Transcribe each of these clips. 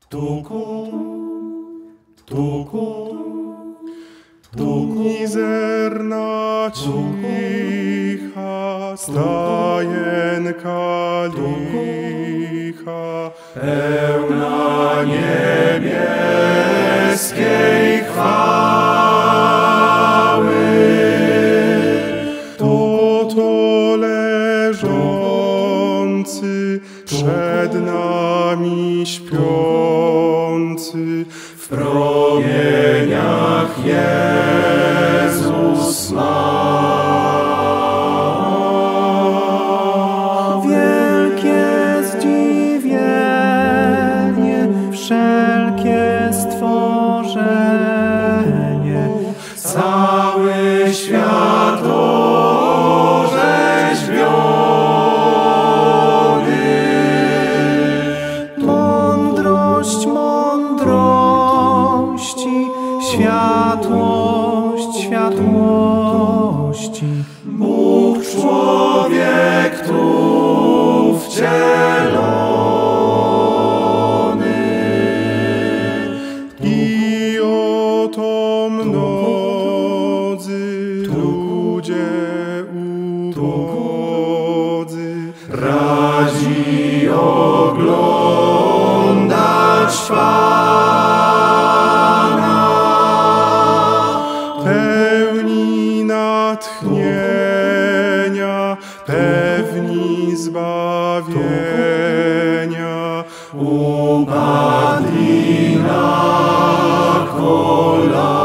Mizerna cicha, stajenka licha, pełna niebieskiej chwały. To leżący, przed nami śpiący, w promieniach Jezus ma. Wielkie zdziwienie, wszelkie stworzenie, Cały świat mądrość mądrości, światłość światłości. Bóg człowiek tu wcielony. I oto mnodzy ludzie ubodzy radzi oglądać Pana, pełni natchnienia, pewni zbawienia, upadli na kolana.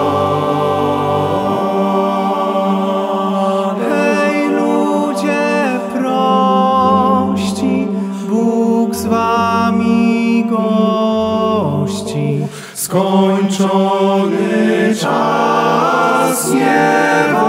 Hej ludzie prości, Bóg z wami gości. Skończony czas nie